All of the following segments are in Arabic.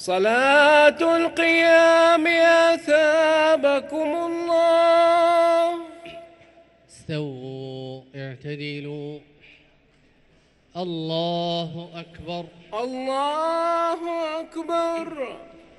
صلاة القيام أثابكم الله. استووا اعتدلوا. الله أكبر. الله أكبر.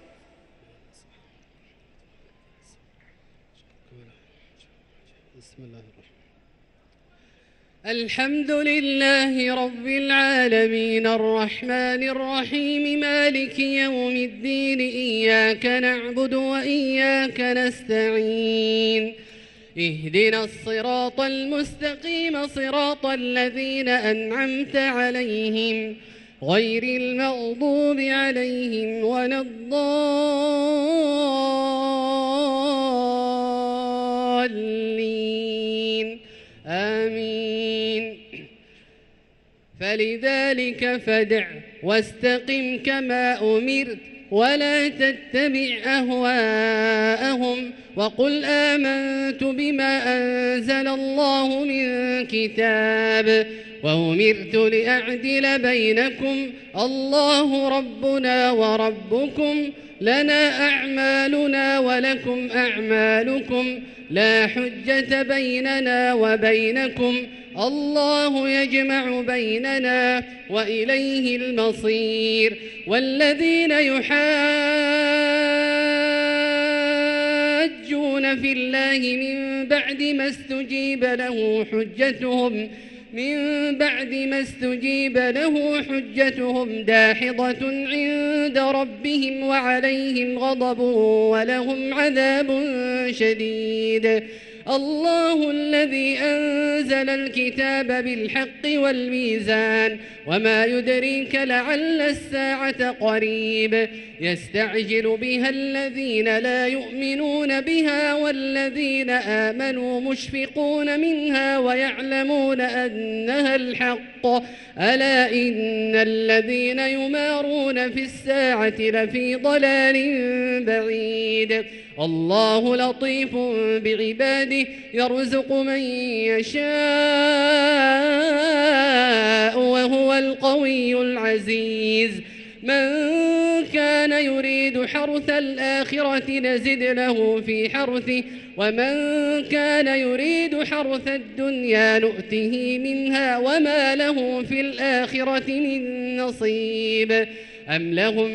بسم الله الرحمن الرحيم. الحمد لله رب العالمين الرحمن الرحيم مالك يوم الدين إياك نعبد وإياك نستعين اهدنا الصراط المستقيم صراط الذين أنعمت عليهم غير المغضوب عليهم ولا الضالين آمين. فلذلك فادع واستقم كما أمرت ولا تتبع أهواءهم وقل آمنت بما أنزل الله من كتاب وأمرت لأعدل بينكم الله ربنا وربكم لنا أعمالنا ولكم أعمالكم لا حجة بيننا وبينكم الله يجمع بيننا وإليه المصير. والذين يحاجون في الله من بعد ما استجيب له حجتهم داحضة عند ربهم وعليهم غضب ولهم عذاب شديد. الله الذي أنزل الكتاب بالحق والميزان وما يدريك لعل الساعة قريب يستعجل بها الذين لا يؤمنون بها والذين آمنوا مشفقون منها ويعلمون أنها الحق ألا إن الذين يمارون في الساعة لفي ضلال بعيد. الله لطيف بعباده يرزق من يشاء وهو القوي العزيز. من كان يريد حرث الآخرة نزد له في حرثه ومن كان يريد حرث الدنيا نؤته منها وما له في الآخرة من نصيب. أم لهم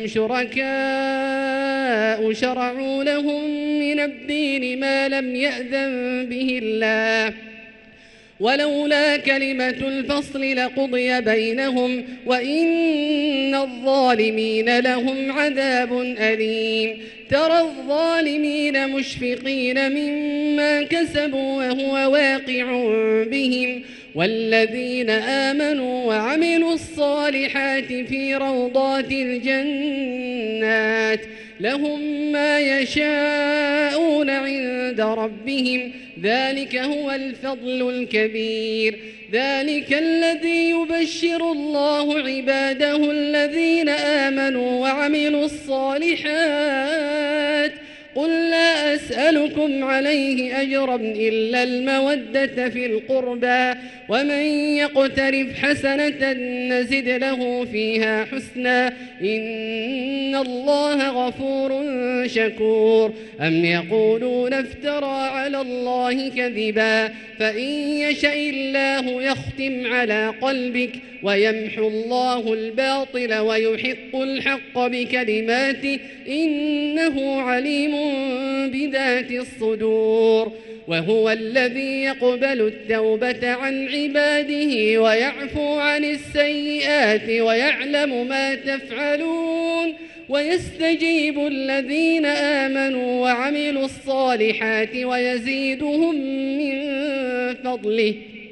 شركاء شرعوا لهم من الدين ما لم يأذن به الله ولولا كلمة الفصل لقضي بينهم وإن الظالمين لهم عذاب أليم. ترى الظالمين مشفقين مما كسبوا وهو واقع بهم والذين آمنوا وعملوا الصالحات في روضات الجنات لهم ما يشاءون عند ربهم ذلك هو الفضل الكبير. ذلك الذي يبشر الله عباده الذين آمنوا وعملوا الصالحات قل لا أسألكم عليه أجرا إلا المودة في القربى ومن يقترف حسنة نزد له فيها حسنا إن الله غفور شكور. أم يقولون افترى على الله كذبا فإن يشأ الله يختم على قلبك ويمحو الله الباطل ويحق الحق بكلماته إنه عليم بذات الصدور. وهو الذي يقبل التوبة عن عباده ويعفو عن السيئات ويعلم ما تفعلون ويستجيب الذين آمنوا وعملوا الصالحات ويزيدهم من فضله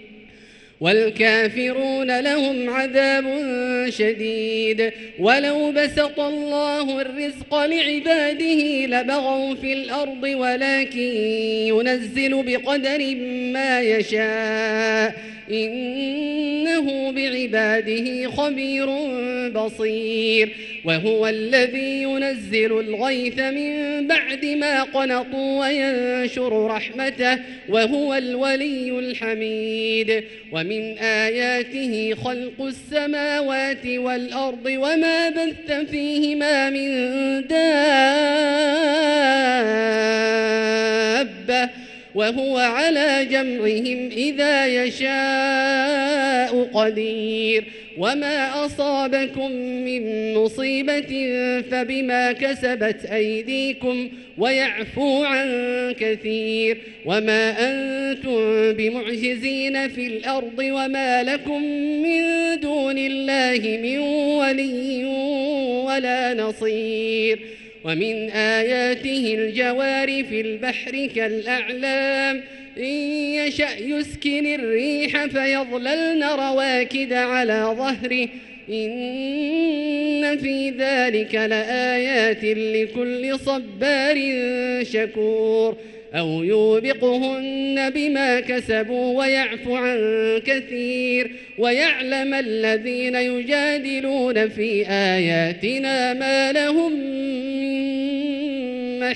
والكافرون لهم عذاب شديد. ولو بسط الله الرزق لعباده لبغوا في الأرض ولكن ينزل بقدر ما يشاء إنه بعباده خبير بصير وهو الذي ينزل الغيث من بعد ما قنطوا وينشر رحمته وهو الولي الحميد ومن آياته خلق السماوات والأرض وما بث فيهما من دابة وهو على جمعهم إذا يشاء قدير وما أصابكم من مصيبة فبما كسبت أيديكم ويعفو عن كثير وما أنتم بمعجزين في الأرض وما لكم من دون الله من ولي ولا نصير ومن آياته الجوار في البحر كالأعلام إن يشأ يسكن الريح فيظللن رواكد على ظهره إن في ذلك لآيات لكل صبار شكور أو يوبقهن بما كسبوا ويعفو عن كثير ويعلم الذين يجادلون في آياتنا ما لهم من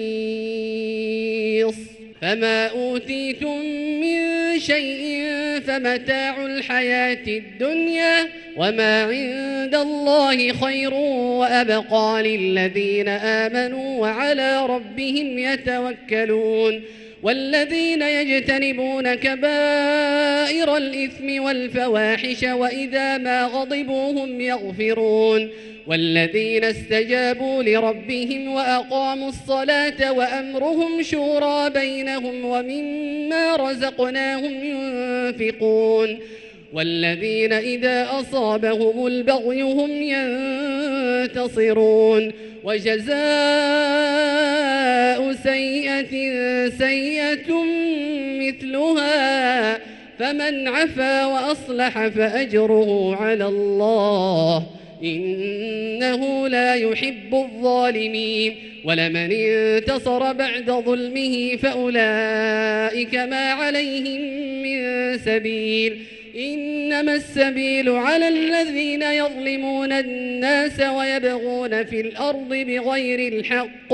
محيص فما أوتيتم من شيء فمتاع الحياة الدنيا وما عند الله خير وأبقى للذين آمنوا وعلى ربهم يتوكلون والذين يجتنبون كبائر الإثم والفواحش وإذا ما غضبوا هم يغفرون والذين استجابوا لربهم وأقاموا الصلاة وأمرهم شورى بينهم ومما رزقناهم ينفقون والذين إذا أصابهم البغي هم ينتصرون وجزاء سيئة سيئة مثلها فمن عفا وأصلح فأجره على الله إنه لا يحب الظالمين ولمن انتصر بعد ظلمه فأولئك ما عليهم من سبيل إنما السبيل على الذين يظلمون الناس ويبغون في الأرض بغير الحق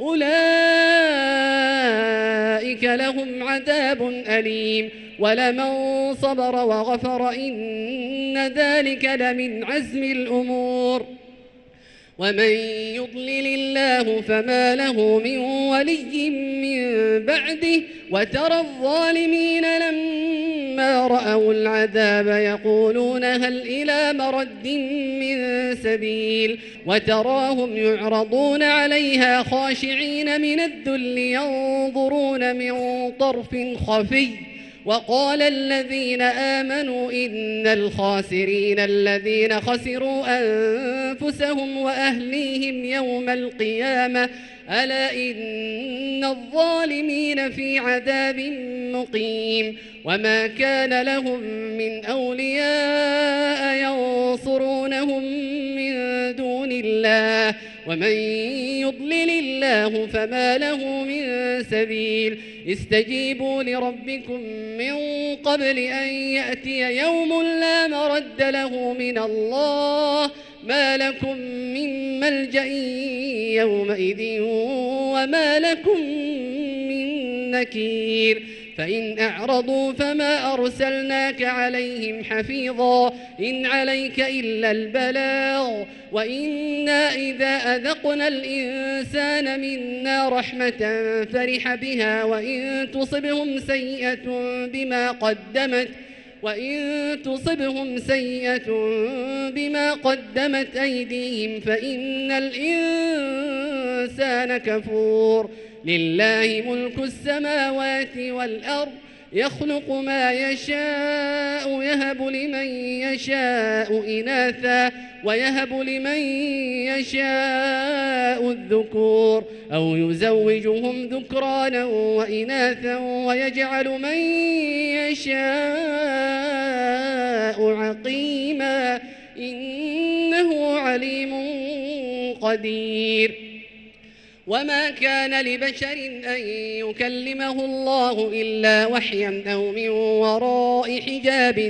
أولئك لهم عذاب أليم ولمن صبر وغفر إن ذلك لمن عزم الأمور ومن يضلل الله فما له من ولي من بعده وترى الظالمين لما رأوا العذاب يقولون هل إلى مرد من سبيل وتراهم يعرضون عليها خاشعين من الذل ينظرون من طرف خفي وقال الذين آمنوا إن الخاسرين الذين خسروا أنفسهم وأهليهم يوم القيامة ألا إن الظالمين في عذاب مقيم وما كان لهم من أولياء ينصرونهم من دون الله ومن يضلل الله فما له من سبيل استجيبوا لربكم من قبل أن يأتي يوم لا مرد له من الله ما لكم من ملجأ يومئذ وما لكم من نكير فإن أعرضوا فما أرسلناك عليهم حفيظا إن عليك إلا البلاغ وإنا إذا أذقنا الإنسان منا رحمة فرح بها وإن تصبهم سيئة بما قدمت أيديهم فإن الإنسان كفور لله ملك السماوات والأرض يخلق ما يشاء يهب لمن يشاء إناثا ويهب لمن يشاء الذكور أو يزوجهم ذكرانا وإناثا ويجعل من يشاء عقيما إنه عليم قدير وما كان لبشر أن يكلمه الله إلا وحيا أو من وراء حجاب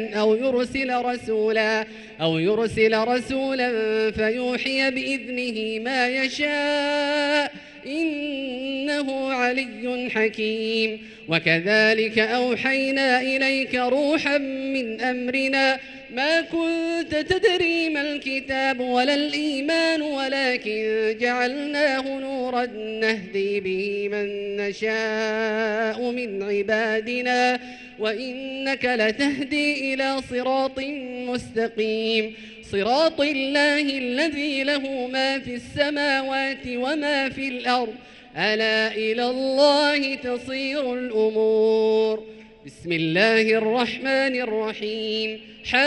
أو يرسل رسولا فيوحي بإذنه ما يشاء إنه علي حكيم. وكذلك أوحينا إليك روحا من أمرنا ما كنت تدري ما الكتاب ولا الإيمان ولكن جعلناه نورا نهدي به من نشاء من عبادنا وإنك لتهدي إلى صراط مستقيم صراط الله الذي له ما في السماوات وما في الأرض ألا إلى الله تصير الأمور. بسم الله الرحمن الرحيم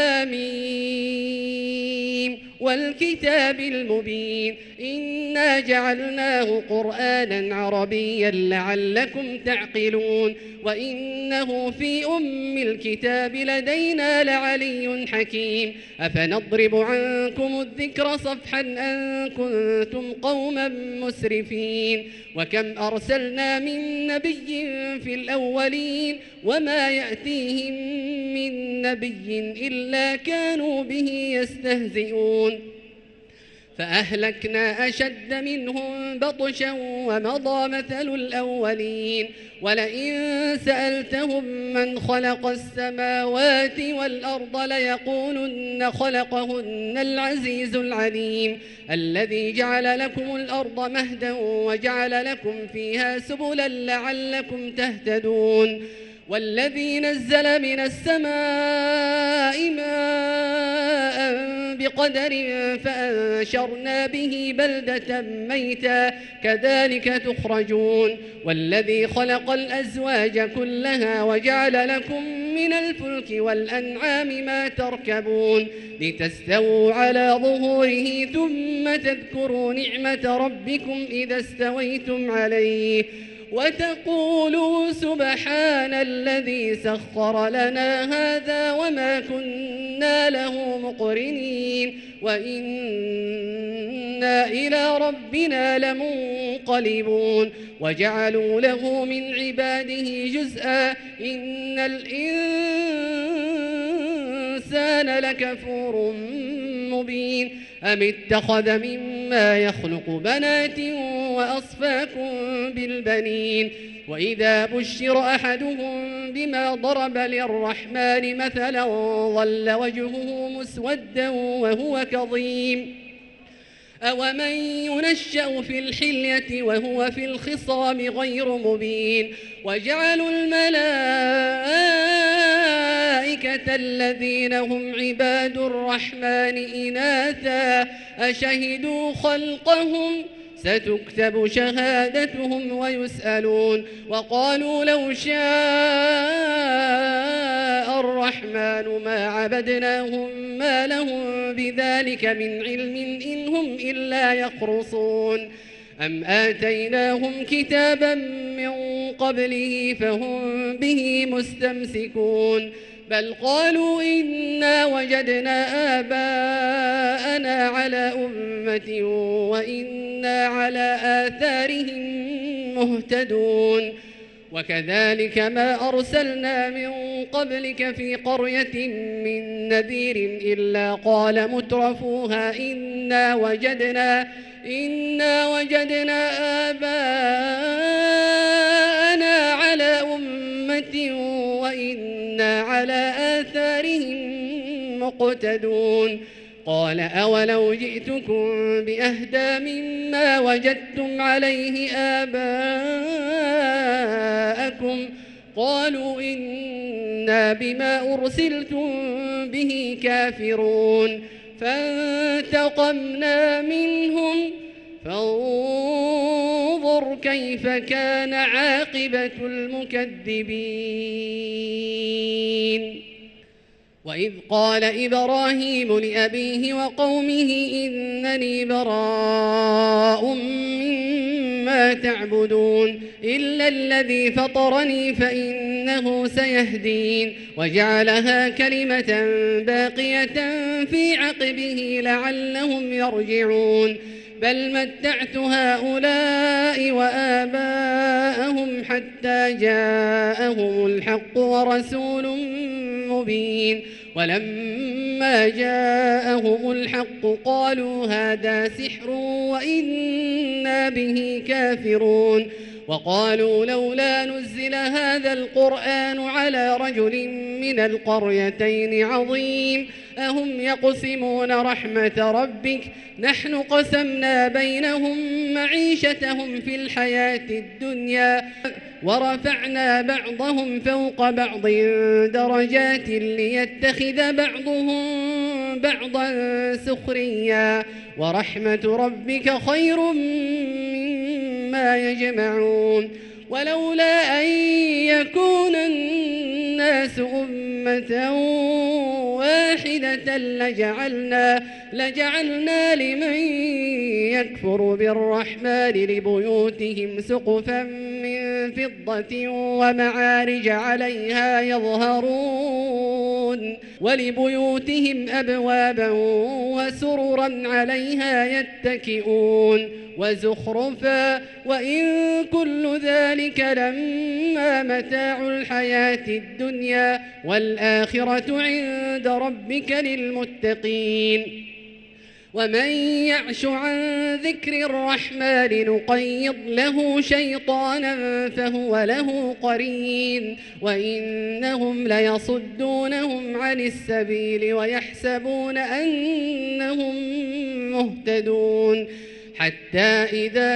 حميم والكتاب المبين إنا جعلناه قرآنا عربيا لعلكم تعقلون وإنه في أم الكتاب لدينا لعلي حكيم. أفنضرب عنكم الذكر صفحا أن كنتم قوما مسرفين وكم أرسلنا من نبي في الأولين وما يأتيهم من نبي إلا كانوا به يستهزئون فأهلكنا أشد منهم بطشا ومضى مثل الأولين ولئن سألتهم من خلق السماوات والأرض ليقولن خلقهن العزيز العليم الذي جعل لكم الأرض مهدا وجعل لكم فيها سبلا لعلكم تهتدون والذي نزل من السماء ماء بقدر فأنشرنا به بلدة ميتا كذلك تخرجون والذي خلق الأزواج كلها وجعل لكم من الفلك والأنعام ما تركبون لتستووا على ظهوره ثم تذكروا نعمة ربكم إذا استويتم عليه وتقولوا سبحان الذي سخر لنا هذا وما كنا له مقرنين وإنا إلى ربنا لمنقلبون وجعلوا له من عباده جزءا إن الإنسان لكفور مبين أم اتخذ مما يخلق بنات وأصفاكم بالبنين وإذا بشر أحدهم بما ضرب للرحمن مثلا ظل وجهه مسودا وهو كظيم أومن ينشأ في الحلية وهو في الخصام غير مبين وجعلوا الملائكة الذين هم عباد الرحمن إناثا أشهدوا خلقهم ستكتب شهادتهم ويسألون وقالوا لو شاء الرحمن ما عبدناهم ما لهم بذلك من علم إن هم إلا يخرصون أم آتيناهم كتابا من قبله فهم به مستمسكون بل قالوا إنا وجدنا آباءنا على أمة وإنا على آثارهم مهتدون وكذلك ما أرسلنا من قبلك في قرية من نذير إلا قال مترفوها إنا وجدنا آباءنا على أمة وإنا على آثارهم مقتدون قال أولو جئتكم بأهدى مما وجدتم عليه آباءكم قالوا إنا بما أرسلتم به كافرون فانتقمنا منهم فانظر كيف كان عاقبة المكذبين وإذ قال إبراهيم لأبيه وقومه إنني براء مما تعبدون إلا الذي فطرني فإنه سيهدين وجعلها كلمة باقية في عقبه لعلهم يرجعون بل متعت هؤلاء وآباءهم حتى جاءهم الحق ورسول مبين ولما جاءهم الحق قالوا هذا سحر وإنا به كافرون وقالوا لولا نزل هذا القرآن على رجل من القريتين عظيم أهم يقسمون رحمة ربك نحن قسمنا بينهم معيشتهم في الحياة الدنيا ورفعنا بعضهم فوق بعض درجات ليتخذ بعضهم بعضا سخريا ورحمة ربك خير مما يجمعون ولولا أن يكون الناس أمة واحدة لجعلنا لمن يكفر بالرحمن لبيوتهم سقفا من فضة ومعارج عليها يظهرون ولبيوتهم أبوابا وسررا عليها يتكئون وزخرفا وإن كل ذلك لما متاع الحياة الدنيا والآخرة عند ربك للمتقين ومن يعش عن ذكر الرحمن نقيض له شيطانا فهو له قرين وإنهم ليصدونهم عن السبيل ويحسبون أنهم مهتدون حتى إذا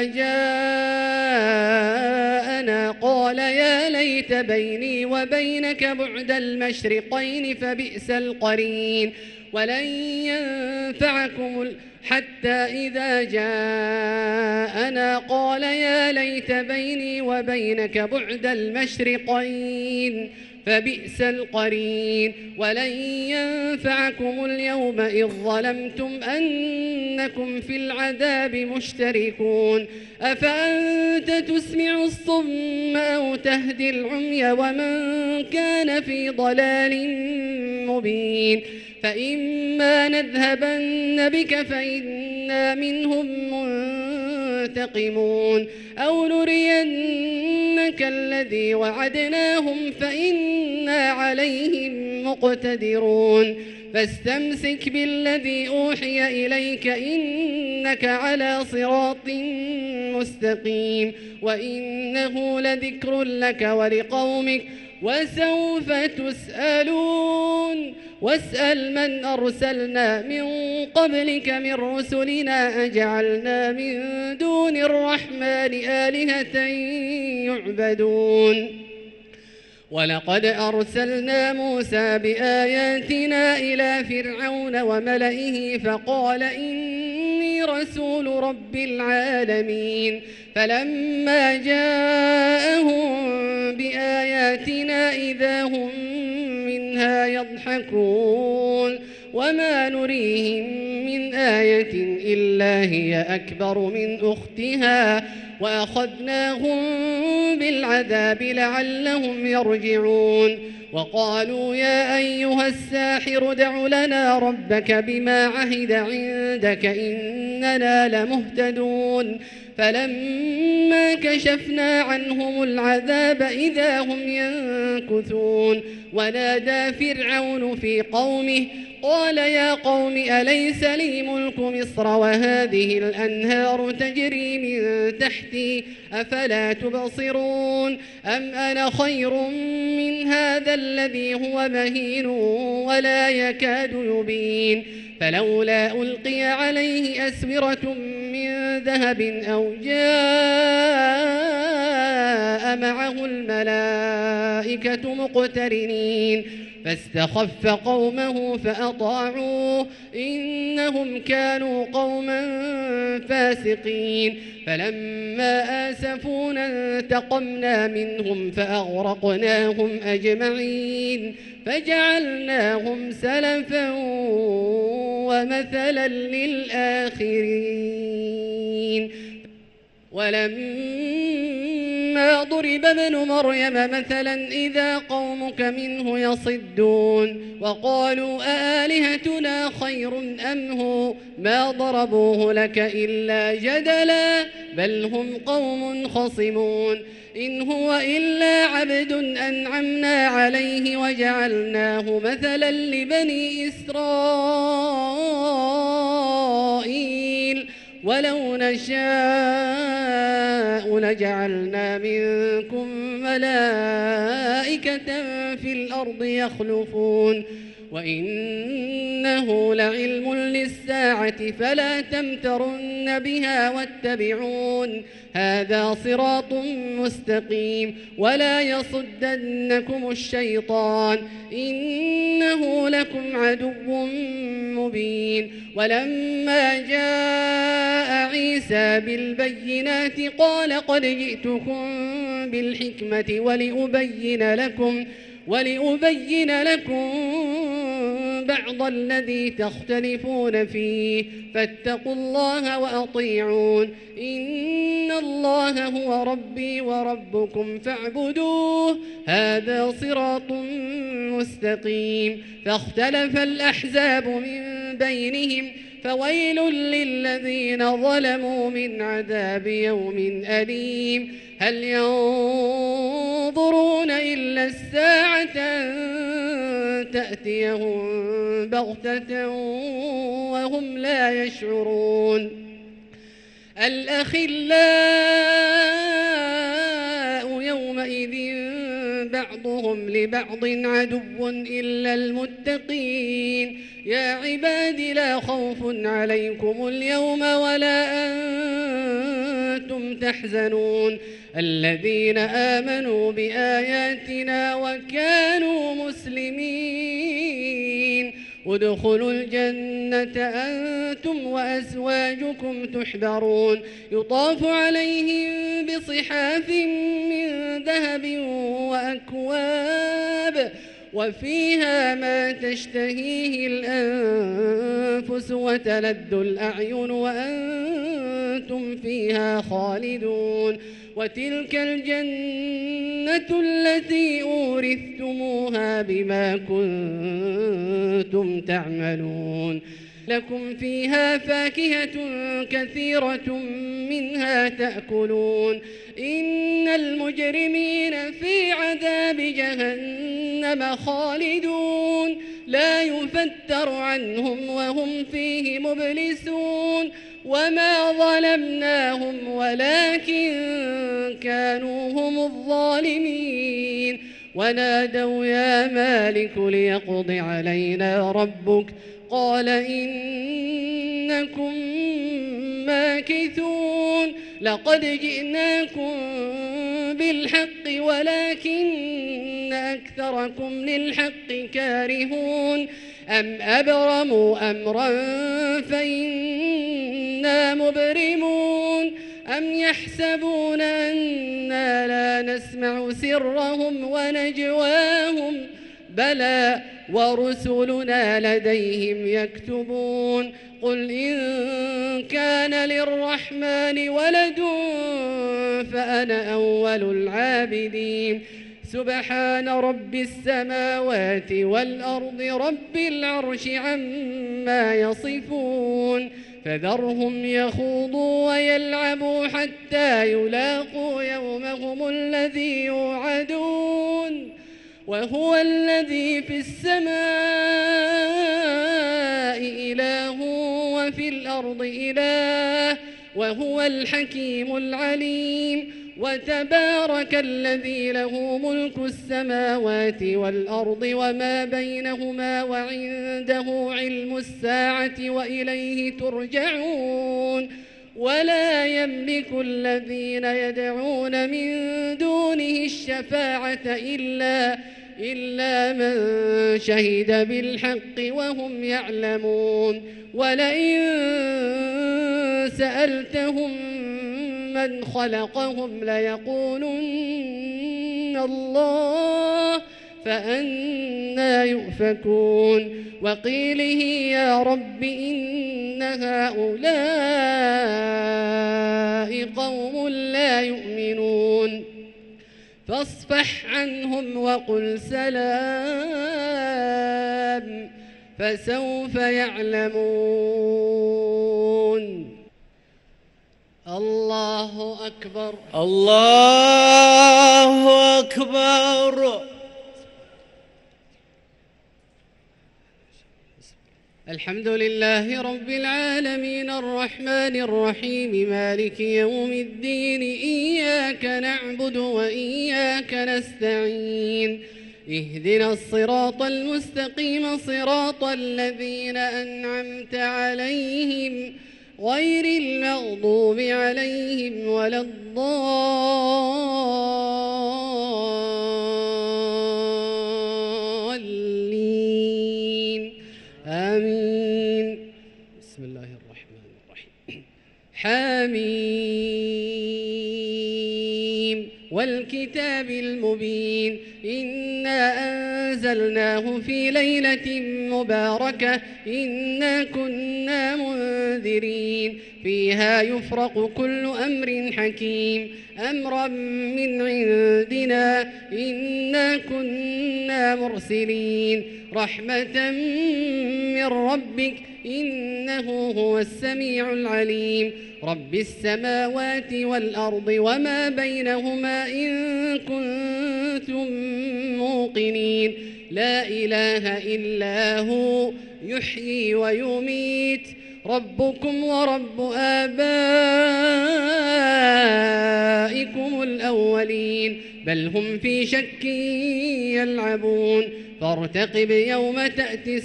جاءنا قال يا ليت بيني وبينك بعد المشرقين فبئس القرين ولن ينفعكم حتى إذا جاءنا قال يا ليت بيني وبينك بعد المشرقين فبئس القرين ولن ينفعكم اليوم إذ ظلمتم أنكم في العذاب مشتركون أفأنت تسمع الصم أو تهدي العمي ومن كان في ضلال مبين فإما نذهبن بك فإنا منهم منتقمون أو نرينك الذي وعدناهم فإنا عليهم مقتدرون فاستمسك بالذي أوحي إليك إنك على صراط مستقيم وإنه لذكر لك ولقومك وسوف تسألون واسأل من أرسلنا من قبلك من رسلنا أجعلنا من دون الرحمن آلهة يعبدون ولقد أرسلنا موسى بآياتنا إلى فرعون وملئه فقال إني رسول رب العالمين فلما جاءهم بآياتنا إذا هم منها يضحكون وما نريهم من آية إلا هي أكبر من أختها وأخذناهم بالعذاب لعلهم يرجعون وقالوا يا أيها الساحر دع لنا ربك بما عهد عندك إننا لمهتدون فلما كشفنا عنهم العذاب إذا هم ينكثون ونادى فرعون في قومه قال يا قوم أليس لي ملك مصر وهذه الأنهار تجري من تحتي أفلا تبصرون أم أنا خير من هذا الذي هو مهين ولا يكاد يبين فلولا ألقي عليه أسورة من ذهب أو جاء معه الملائكة مقترنين فاستخف قومه فأطاعوه إنهم كانوا قوما فاسقين فلما آسفونا انتقمنا منهم فأغرقناهم أجمعين فجعلناهم سلفا ومثلا للآخرين ولما ضرب ابن مريم مثلا إذا قومك منه يصدون وقالوا أآلهتنا خير أم هو ما ضربوه لك إلا جدلا بل هم قوم خصمون إن هو إلا عبد أنعمنا عليه وجعلناه مثلا لبني إسرائيل ولو نشاء لجعلنا منكم ملائكة في الأرض يخلفون وإنه لعلم للساعة فلا تمترن بها واتبعون هذا صراط مستقيم ولا يصدنكم الشيطان إنه لكم عدو مبين ولما جاء عيسى بالبينات قال قد جئتكم بالحكمة ولأبين لكم بعض الذي تختلفون فيه فاتقوا الله وأطيعون إن الله هو ربي وربكم فاعبدوه هذا صراط مستقيم فاختلف الأحزاب من بينهم فويل للذين ظلموا من عذاب يوم أليم هل ينظرون إلا الساعة أن تأتيهم بغتة وهم لا يشعرون الأخلاء يومئذ بعضهم لبعض عدو إلا المتقين يا عباد لا خوف عليكم اليوم ولا أنتم تحزنون الذين آمنوا بآياتنا وكانوا مسلمين ادخلوا الجنة أنتم وأزواجكم تحبرون يطاف عليهم بصحاف من ذهب وأكواب وفيها ما تشتهيه الأنفس وتلذ الأعين وأنتم فيها خالدون وتلك الجنة التي أورثتموها بما كنتم تعملون لكم فيها فاكهة كثيرة منها تأكلون إن المجرمين في عذاب جهنم خالدون لا يفتر عنهم وهم فيه مبلسون وما ظلمناهم ولكن كانوا هم الظالمين ونادوا يا مالك ليقض علينا ربك قال إنكم ماكثون لقد جئناكم بالحق ولكن أكثركم للحق كارهون أم أبرموا أمرا فإنا مبرمون أم يحسبون أنا لا نسمع سرهم ونجواهم بلى ورسلنا لديهم يكتبون قل إن كان للرحمن ولد فأنا أول العابدين سبحان رب السماوات والأرض رب العرش عما يصفون فذرهم يخوضوا ويلعبوا حتى يلاقوا يومهم الذي يوعدون وهو الذي في السماء إله وفي الأرض إله وهو الحكيم العليم وتبارك الذي له ملك السماوات والأرض وما بينهما وعنده علم الساعة وإليه ترجعون ولا يملك الذين يدعون من دونه الشفاعة إلا من شهد بالحق وهم يعلمون ولئن سألتهم من خلقهم ليقولن الله فأنى يؤفكون وقيله يا رب إن هؤلاء قوم لا يؤمنون فاصفح عنهم وقل سلام فسوف يعلمون. الله أكبر. الله أكبر. الحمد لله رب العالمين الرحمن الرحيم مالك يوم الدين إياك نعبد وإياك نستعين اهدنا الصراط المستقيم صراط الذين أنعمت عليهم غير المغضوب عليهم ولا الضالين آمين. بسم الله الرحمن الرحيم. حميم والكتاب المبين إنا أنزلناه في ليلة مباركة إنا كنا منذرين فيها يفرق كل أمر حكيم أمرا من عندنا إنا كنا مرسلين رحمة من ربك إنه هو السميع العليم رب السماوات والأرض وما بينهما إن كنتم موقنين لا إله إلا هو يحيي ويميت ربكم ورب آبائكم الأولين بل هم في شك يلعبون فارتقب يوم تأتي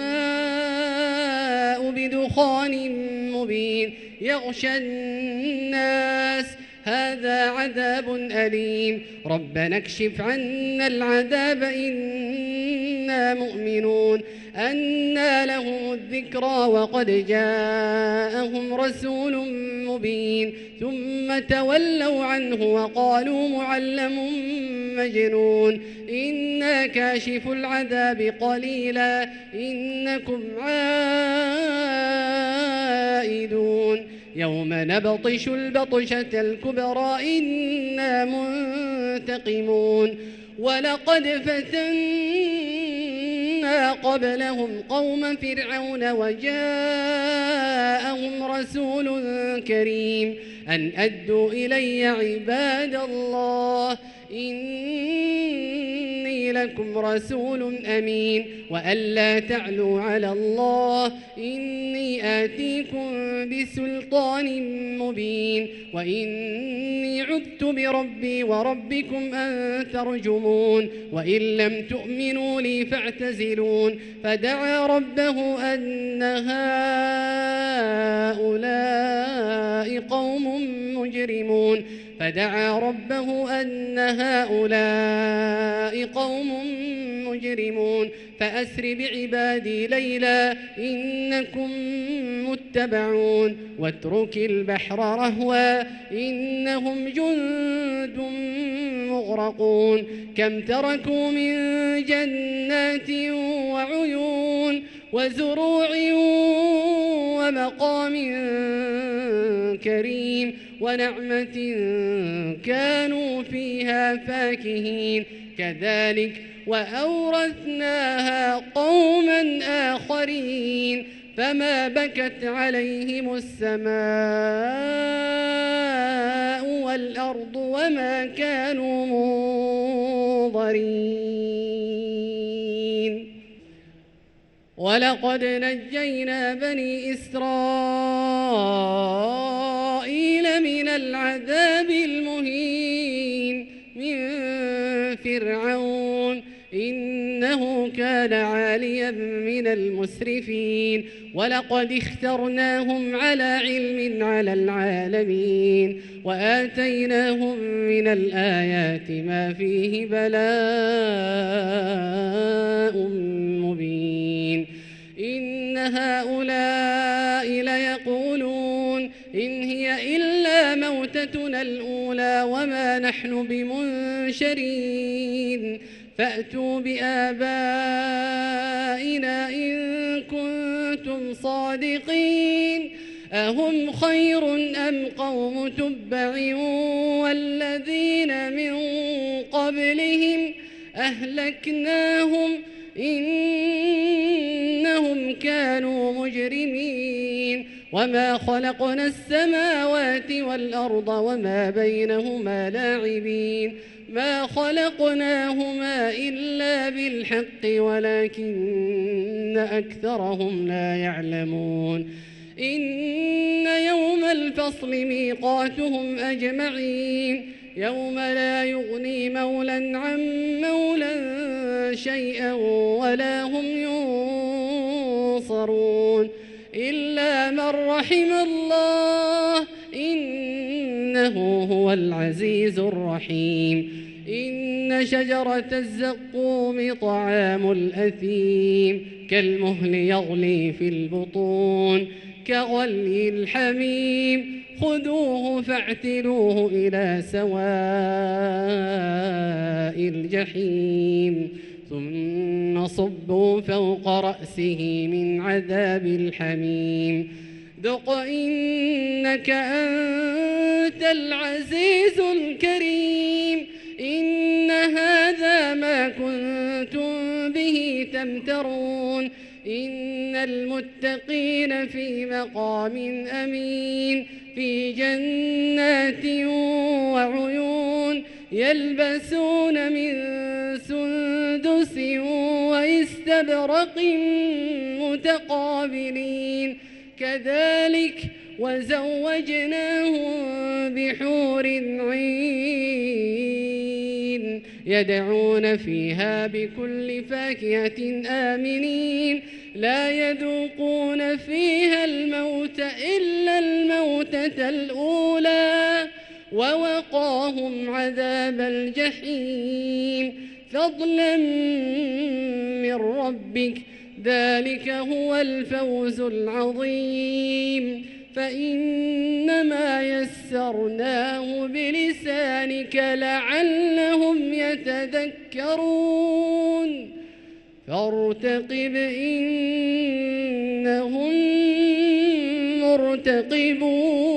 السماء بدخان مبين يغشى الناس هذا عذاب أليم ربنا اكشف عنا العذاب إنا مؤمنون أنى لهم الذكرى وقد جاءهم رسول مبين ثم تولوا عنه وقالوا معلم مجنون إنا كاشف العذاب قليلا إنكم عائدون يوم نبطش البطشة الكبرى إنا منتقمون ولقد فتنا قبلهم قوم فرعون وجاءهم رسول كريم أن أدوا إلي عباد الله إني لكم رسول أمين وأن لا تعلوا على الله إني آتيكم بسلطان مبين وإني عذت بربي وربكم أن ترجمون وإن لم تؤمنوا لي فاعتزلون فدعا ربه أن هؤلاء قوم مجرمون فدعا ربه أن هؤلاء قوم مجرمون فأسر بعبادي ليلا إنكم متبعون واترك البحر رهوا إنهم جند مغرقون كم تركوا من جنات وعيون وزروع ومقام كريم ونعمة كانوا فيها فاكهين كذلك وأورثناها قوما آخرين فما بكت عليهم السماء والأرض وما كانوا منظرين ولقد نجينا بني إسرائيل من العذاب المهين من فرعون إنه كان عاليا من المسرفين ولقد اخترناهم على علم على العالمين وآتيناهم من الآيات ما فيه بلاء مبين إن هؤلاء ليقولون إن هي إلا موتتنا الأولى وما نحن بمنشرين فأتوا بآبائنا إن كنتم صادقين أهم خير أم قوم تبع والذين من قبلهم أهلكناهم إنهم كانوا مجرمين وما خلقنا السماوات والأرض وما بينهما لاعبين ما خلقناهما إلا بالحق ولكن أكثرهم لا يعلمون إن يوم الفصل ميقاتهم أجمعين يوم لا يغني مولى عن مولى شيئا ولا هم ينصرون إلا من رحم الله إنه هو العزيز الرحيم إن شجرة الزقوم طعام الأثيم كالمهل يغلي في البطون كغلي الحميم خذوه فاعتلوه إلى سواء الجحيم ثم صبوا فوق رأسه من عذاب الحميم ذق إنك أنت العزيز الكريم إن هذا ما كنتم به تمترون إن المتقين في مقام أمين في جنات وعيون يلبسون من سندس واستبرق متقابلين كذلك وزوجناهم بحور عين يدعون فيها بكل فاكهة آمنين لا يذوقون فيها الموت إلا الموتة الأولى ووقاهم عذاب الجحيم فضلا من ربك ذلك هو الفوز العظيم فإنما يسرناه بلسانك لعلهم يتذكرون فارتقب إنهم مرتقبون